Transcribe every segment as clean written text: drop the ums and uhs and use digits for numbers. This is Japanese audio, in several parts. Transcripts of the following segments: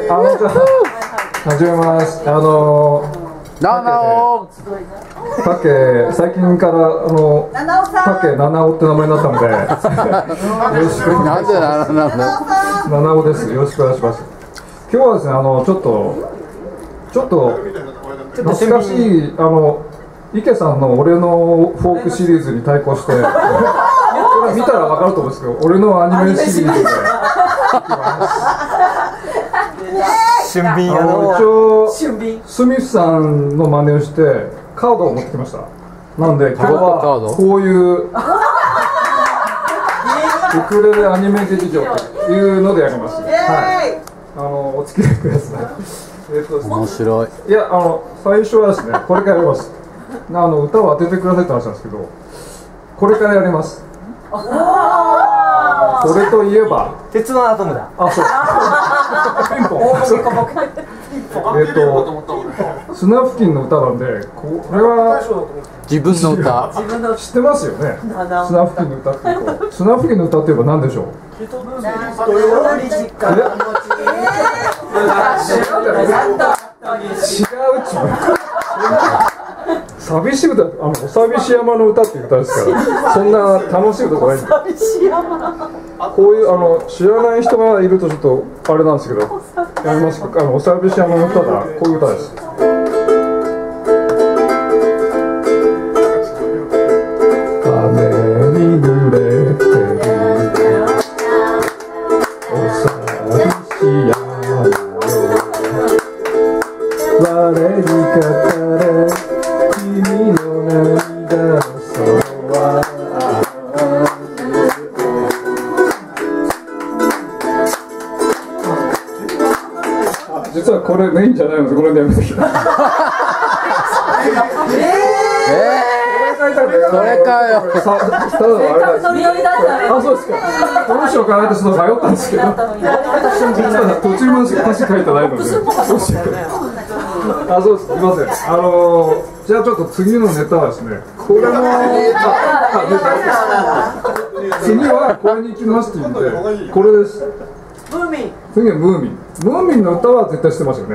じゃあ始めます。最近からタケ七尾って名前になったので、よろしくお願いします。七尾です。よろしくお願いします。今日はですね、ちょっと懐かしい池さんの俺のフォークシリーズに対抗して、これ見たら分かると思うんですけど、俺のアニメシリーズで。一応スミスさんの真似をしてカードを持ってきました。なので今日はこういうウクレレアニメ劇場というのでやります。はい。お付き合いください。面白い。いや最初はですね、これからやります。歌を当ててくださいって話なんですけど、これからやります。これといえば鉄腕アトムだ。 あ、そう。ピンポン。スナフキンの歌なんで、これは自分の歌。 知ってますよね。スナフキンの歌っていうと、スナフキンの歌って言えば何でしょう。違うっちゅう。寂しい歌、お寂し山の歌っていう歌ですから、そんな楽しい歌じゃないんで。こういう知らない人がいるとちょっとあれなんですけど、やりますか。お寂し山の歌だ。こういう歌です。雨に濡れてるお寂し山の我に語れ君の涙の空は実はこれメインじゃないのでこれでやめてきた。 それかよ。 ただのあれなんです。あ、そうですか。どうしようかなってちょっと迷ったんですけど、実は途中までしか歌詞書いてないので、どうしようかな。あ、そうです。すみません。じゃあちょっと次のネタはですね、これも次はこれに行きますって言うんで、これです。次はムーミン。ムーミンの歌は絶対知ってますよね。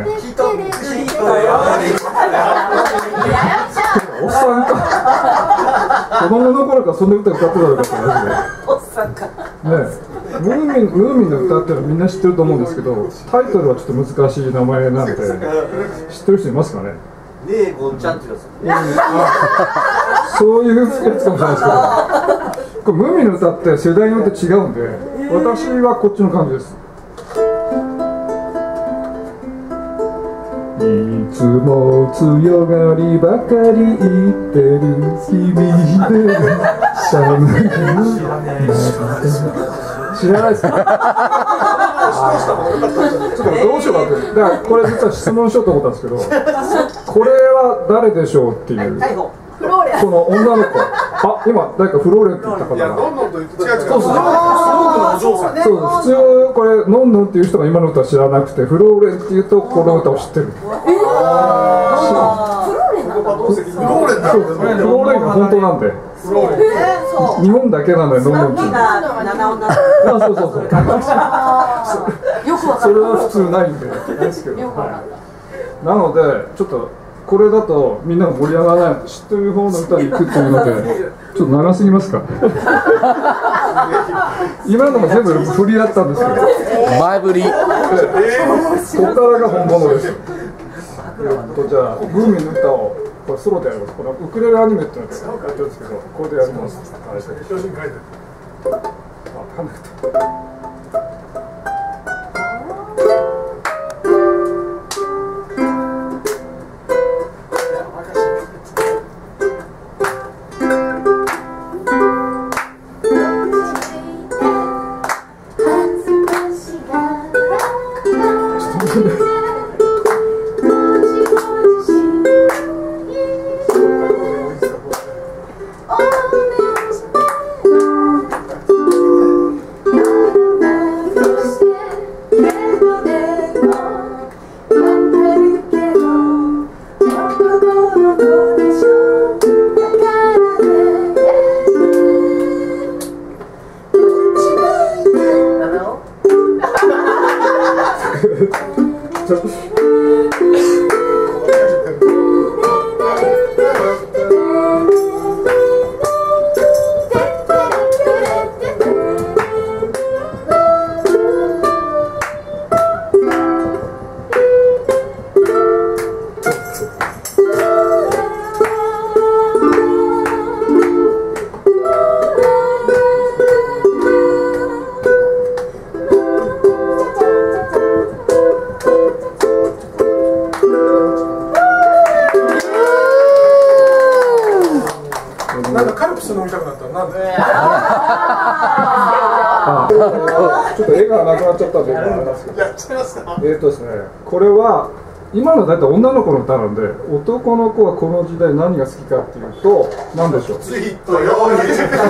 おっさんか。子供の頃からそんな歌歌ってたのかって話で。おっさんか。ね、ムーミンの歌っていうのはみんな知ってると思うんですけど、タイトルはちょっと難しい名前なので、知ってる人いますかね。そういうやつかもしれないですけど、これムーミンの歌って世代によって違うんで、私はこっちの感じです。いつも強がりばかり言ってる君で寒い。知らないですか。ちょっとどうしようかって。だからこれ実は質問しようと思ったんですけど、これは誰でしょうっていう。この女の子。あ、今誰かフローレンって言った方が。そう、普通これノンノンっていう人が今の歌知らなくて、フローレンっていうとこの歌を知ってる。フローレンが本当なんで。日本だけなのでノンノンっていう。そう。それは普通ないんでですけど。なのでちょっと。これだとみんなが盛り上がらない、知ってる方の歌に行くっていうのでちょっと長すぎますか。今のも全部振りだったんですけど、 前振り。 ここからが本物です。じゃあムーミンの歌をこれソロでやります。これウクレレアニメっていうのでやってるんですけど、これでやります。 なんかカルピス飲みたくなった。なんで？ ちょっと絵がなくなっちゃったんで、今なんですけど。 やっちゃいますか。 ですね、これは今のだいたい女の子の歌なんで、男の子はこの時代何が好きかっていうと、何でしょう。 ツイート用意。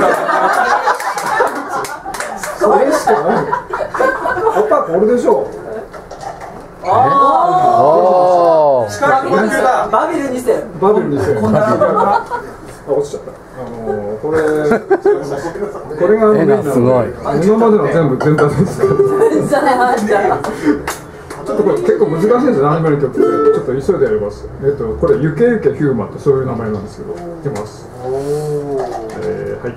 それしかない。やっぱこれでしょう。 おー。 バビルにせ。 バビルにせ。落ちちゃった。これがメインなんで、今までの全体ですから。ちょっとこれ結構難しいんですよ、アニメの曲って。ちょっと急いでやります。これ、ゆけゆけヒューマンってそういう名前なんですけど、いきます。はい。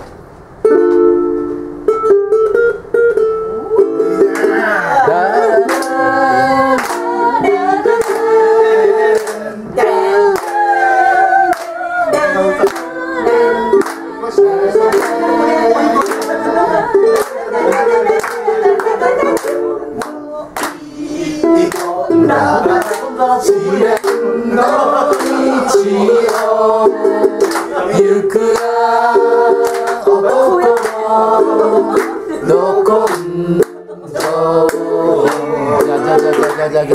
行くがどこじゃじゃじゃじゃじゃじゃじゃ